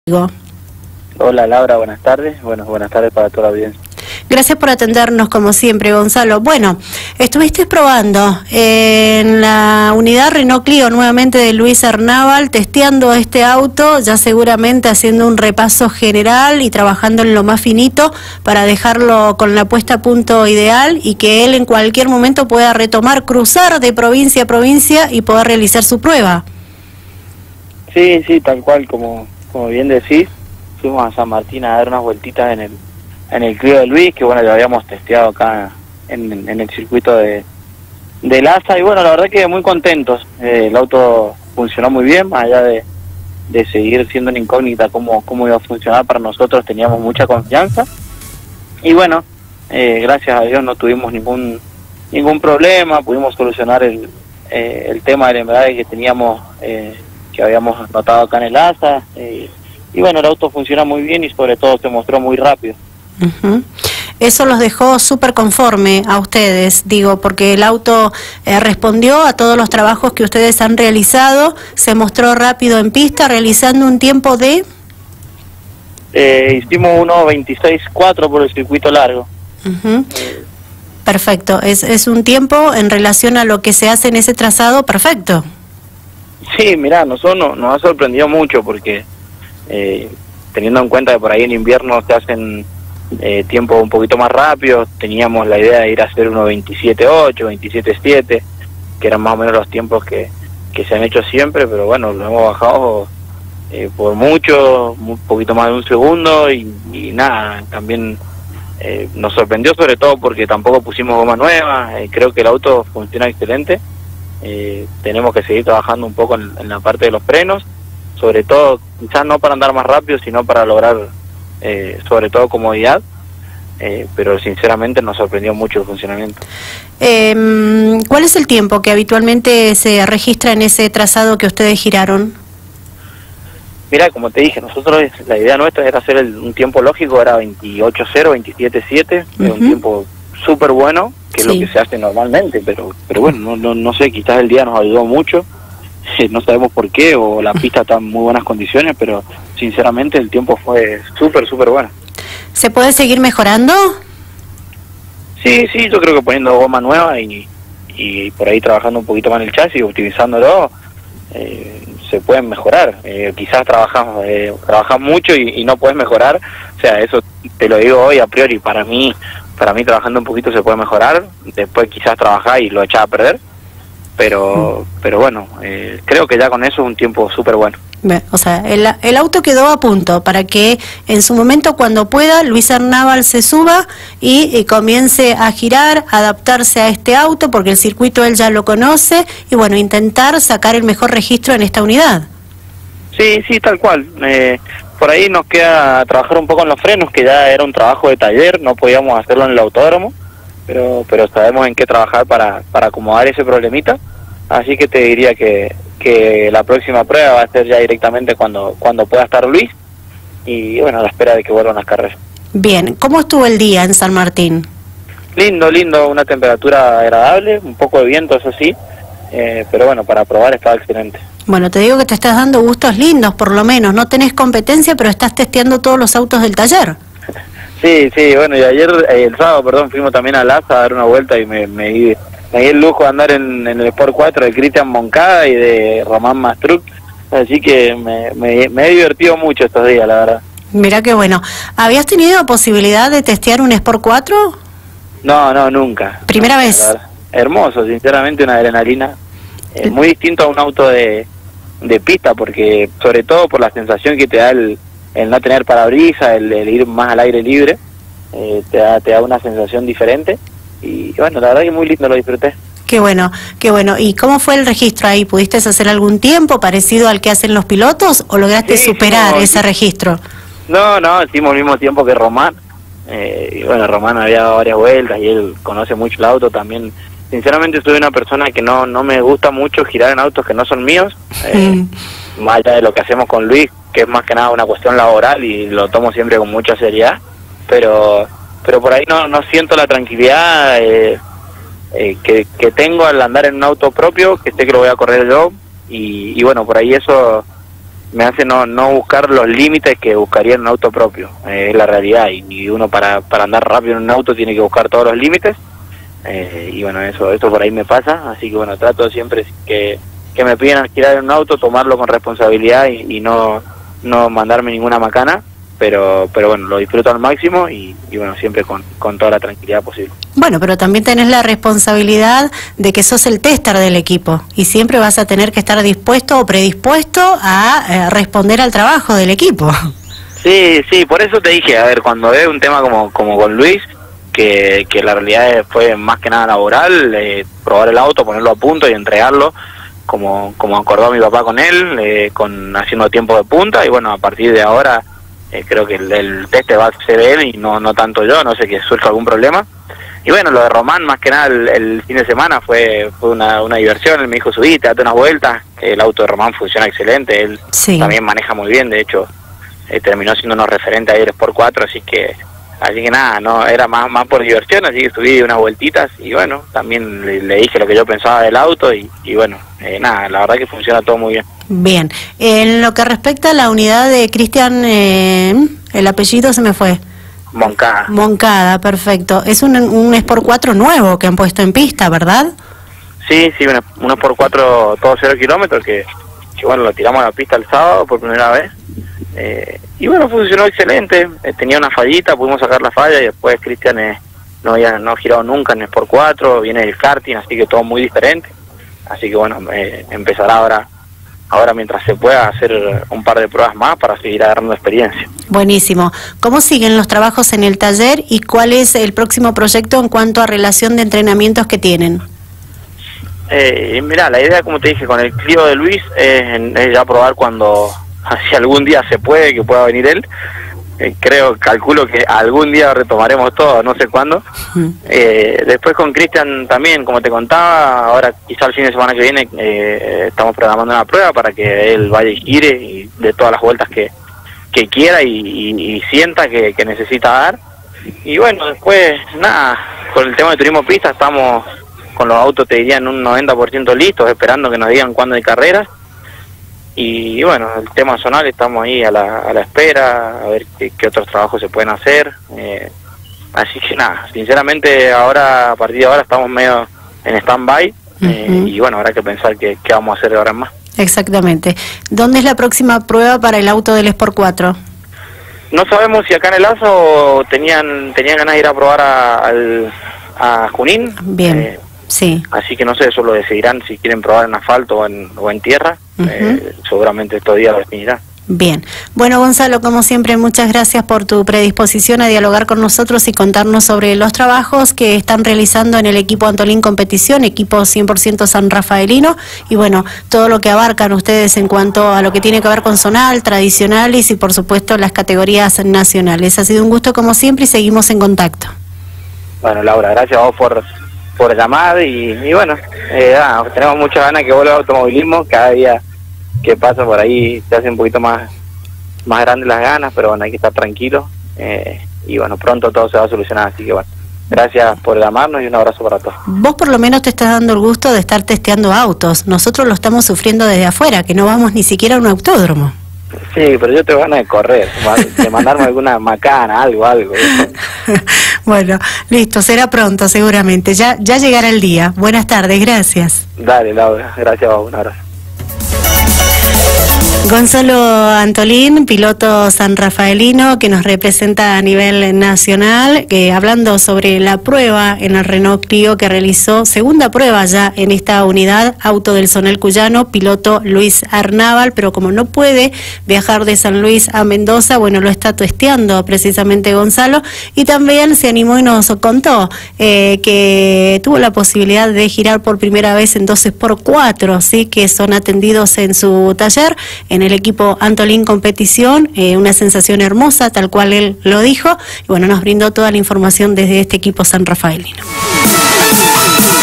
Hola Laura, buenas tardes. Bueno, buenas tardes para toda la audiencia. Gracias por atendernos como siempre, Gonzalo. Bueno, estuviste probando en la unidad Renault Clio nuevamente de Luis Arnábal, testeando este auto, ya seguramente haciendo un repaso general y trabajando en lo más finito para dejarlo con la puesta a punto ideal y que él en cualquier momento pueda retomar, cruzar de provincia a provincia y poder realizar su prueba. Sí, tal cual, como bien decís, fuimos a San Martín a dar unas vueltitas en el Clio de Luis, que bueno, lo habíamos testeado acá en el circuito de Laza, y bueno, la verdad que muy contentos. El auto funcionó muy bien, más allá de seguir siendo una incógnita cómo iba a funcionar para nosotros, teníamos mucha confianza, y bueno, gracias a Dios no tuvimos ningún problema, pudimos solucionar el tema del embrague que teníamos, que habíamos notado acá en el Laza, y bueno, el auto funciona muy bien y sobre todo se mostró muy rápido. Eso los dejó súper conforme a ustedes, digo, porque el auto respondió a todos los trabajos que ustedes han realizado, se mostró rápido en pista, realizando un tiempo de... hicimos 1.26.4 por el circuito largo. Perfecto, es un tiempo en relación a lo que se hace en ese trazado, perfecto. Sí, mirá, nosotros nos ha sorprendido mucho porque teniendo en cuenta que por ahí en invierno se hacen tiempos un poquito más rápidos, teníamos la idea de ir a hacer 1.27.8, 27.7, que eran más o menos los tiempos que se han hecho siempre, pero bueno, lo hemos bajado por mucho, un poquito más de un segundo y nada, también nos sorprendió sobre todo porque tampoco pusimos goma nueva, creo que el auto funciona excelente, tenemos que seguir trabajando un poco en la parte de los frenos, sobre todo, quizás no para andar más rápido, sino para lograr sobre todo comodidad, pero sinceramente nos sorprendió mucho el funcionamiento. ¿Cuál es el tiempo que habitualmente se registra en ese trazado que ustedes giraron? Mira, como te dije, nosotros la idea nuestra era hacer un tiempo lógico, era 28.0, 27.7, un tiempo súper bueno, que es lo que se hace normalmente, pero bueno, no sé, quizás el día nos ayudó mucho, no sabemos por qué, o la pista está en muy buenas condiciones, pero sinceramente el tiempo fue súper bueno. ¿Se puede seguir mejorando? Sí, yo creo que poniendo goma nueva y por ahí trabajando un poquito más en el chasis, optimizándolo, se pueden mejorar. Quizás trabajas mucho y no puedes mejorar, o sea, eso te lo digo hoy a priori, para mí trabajando un poquito se puede mejorar, después quizás trabajar y lo echás a perder, pero bueno, creo que ya con eso es un tiempo súper bueno. O sea, el auto quedó a punto para que en su momento, cuando pueda, Luis Arnábal se suba y comience a girar, adaptarse a este auto, porque el circuito él ya lo conoce, y bueno, intentar sacar el mejor registro en esta unidad. Sí, tal cual. Por ahí nos queda trabajar un poco en los frenos, que ya era un trabajo de taller, no podíamos hacerlo en el autódromo, pero sabemos en qué trabajar para acomodar ese problemita, así que te diría que la próxima prueba va a ser ya directamente cuando pueda estar Luis, y bueno, a la espera de que vuelvan las carreras. Bien, ¿cómo estuvo el día en San Martín? Lindo, una temperatura agradable, un poco de viento, eso sí, pero bueno, para probar estaba excelente. Bueno, te digo que te estás dando gustos lindos, por lo menos, no tenés competencia, pero estás testeando todos los autos del taller. Sí, bueno, y ayer, el sábado, fuimos también a Laza a dar una vuelta y me di el lujo de andar en el Sport 4 de Cristian Moncada y de Román Mastruc, así que me he divertido mucho estos días, la verdad. Mirá qué bueno. ¿Habías tenido posibilidad de testear un Sport 4? No, nunca. ¿Primera vez? Hermoso, sinceramente, una adrenalina. Muy distinto a un auto de pista, porque sobre todo por la sensación que te da el no tener parabrisas, el ir más al aire libre, te da una sensación diferente. Y bueno, la verdad que muy lindo, lo disfruté. Qué bueno. ¿Y cómo fue el registro ahí? ¿Pudiste hacer algún tiempo parecido al que hacen los pilotos o lograste superar ese registro? No, hicimos el mismo tiempo que Román. Y bueno, Román había dado varias vueltas y él conoce mucho el auto también. Sinceramente soy una persona que no me gusta mucho girar en autos que no son míos, más allá de lo que hacemos con Luis, que es más que nada una cuestión laboral y lo tomo siempre con mucha seriedad, pero por ahí no siento la tranquilidad que tengo al andar en un auto propio, que sé que lo voy a correr yo, y bueno, por ahí eso me hace no buscar los límites que buscaría en un auto propio. Es la realidad, y uno para andar rápido en un auto tiene que buscar todos los límites, y bueno, eso por ahí me pasa, así que bueno, trato siempre que me piden alquilar en un auto, tomarlo con responsabilidad y no mandarme ninguna macana, pero bueno, lo disfruto al máximo y bueno, siempre con toda la tranquilidad posible. Bueno, pero también tenés la responsabilidad de que sos el tester del equipo y siempre vas a tener que estar dispuesto o predispuesto a responder al trabajo del equipo. Sí, por eso te dije, a ver, cuando es un tema como con Luis, que la realidad fue más que nada laboral, probar el auto, ponerlo a punto y entregarlo, como acordó mi papá con él, haciendo tiempo de punta, y bueno, a partir de ahora creo que el teste va a ser él y no tanto yo, no sé que surja algún problema. Y bueno, lo de Román, más que nada el fin de semana fue una diversión. Él me dijo, subí, date unas vueltas, que el auto de Román funciona excelente, él también maneja muy bien, de hecho terminó siendo unos referentes ayer Sport 4, así que nada, no era más por diversión, así que subí unas vueltitas y bueno, también le dije lo que yo pensaba del auto y bueno, nada, la verdad que funciona todo muy bien. Bien, en lo que respecta a la unidad de Cristian, el apellido se me fue. Moncada, perfecto. Es un Sport 4 nuevo que han puesto en pista, ¿verdad? Sí, un Sport 4 todo 0 kilómetros que bueno, lo tiramos a la pista el sábado por primera vez. Y bueno, funcionó excelente, tenía una fallita, pudimos sacar la falla y después Cristian no ha girado nunca en Sport 4, viene del karting, así que todo muy diferente. Así que bueno, empezará ahora mientras se pueda hacer un par de pruebas más para seguir agarrando experiencia. Buenísimo. ¿Cómo siguen los trabajos en el taller y cuál es el próximo proyecto en cuanto a relación de entrenamientos que tienen? Mirá, la idea, como te dije, con el Clio de Luis es ya probar cuando, si algún día se puede, que pueda venir él. Calculo que algún día retomaremos todo, no sé cuándo. Después con Cristian también, como te contaba, ahora quizá el fin de semana que viene estamos programando una prueba para que él vaya y gire y de todas las vueltas que quiera y sienta que necesita dar. Y bueno, después nada, con el tema de turismo pista estamos con los autos, te diría, en un 90% listos, esperando que nos digan cuándo hay carreras. Y bueno, el tema zonal estamos ahí a la espera, a ver qué otros trabajos se pueden hacer. Así que nada, sinceramente ahora, a partir de ahora estamos medio en stand-by, y bueno, habrá que pensar qué vamos a hacer de ahora en más. Exactamente. ¿Dónde es la próxima prueba para el auto del Sport 4? No sabemos si acá en el Lazo tenían ganas de ir a probar a Junín. Bien. Sí. Así que no sé, eso lo decidirán si quieren probar en asfalto o en tierra. Seguramente estos días lo definirán. Bien. Bueno, Gonzalo, como siempre, muchas gracias por tu predisposición a dialogar con nosotros y contarnos sobre los trabajos que están realizando en el equipo Antolín Competición, equipo 100% sanrafaelino, y bueno, todo lo que abarcan ustedes en cuanto a lo que tiene que ver con zonal, tradicionales y por supuesto las categorías nacionales. Ha sido un gusto como siempre y seguimos en contacto. Bueno, Laura, gracias a vos por llamar y bueno, tenemos muchas ganas que vuelva el automovilismo. Cada día que pasa por ahí se hace un poquito más grandes las ganas, pero bueno, hay que estar tranquilos, y bueno, pronto todo se va a solucionar, así que bueno, gracias por llamarnos y un abrazo para todos. Vos por lo menos te estás dando el gusto de estar testeando autos, nosotros lo estamos sufriendo desde afuera, que no vamos ni siquiera a un autódromo. Sí, pero yo tengo ganas de correr, de mandarme alguna macana, algo. Bueno, listo, será pronto seguramente, ya llegará el día. Buenas tardes, gracias. Dale, Laura, gracias a vos, un abrazo. Gonzalo Antolín, piloto sanrafaelino que nos representa a nivel nacional, hablando sobre la prueba en el Renault Clio que realizó, segunda prueba ya en esta unidad, auto del Zonal Cuyano, piloto Luis Arnábal, pero como no puede viajar de San Luis a Mendoza, bueno, lo está testeando precisamente Gonzalo, y también se animó y nos contó que tuvo la posibilidad de girar por primera vez en 2x4, ¿sí? Que son atendidos en su taller, en el equipo Antolín Competición, una sensación hermosa, tal cual él lo dijo, y bueno, nos brindó toda la información desde este equipo sanrafaelino.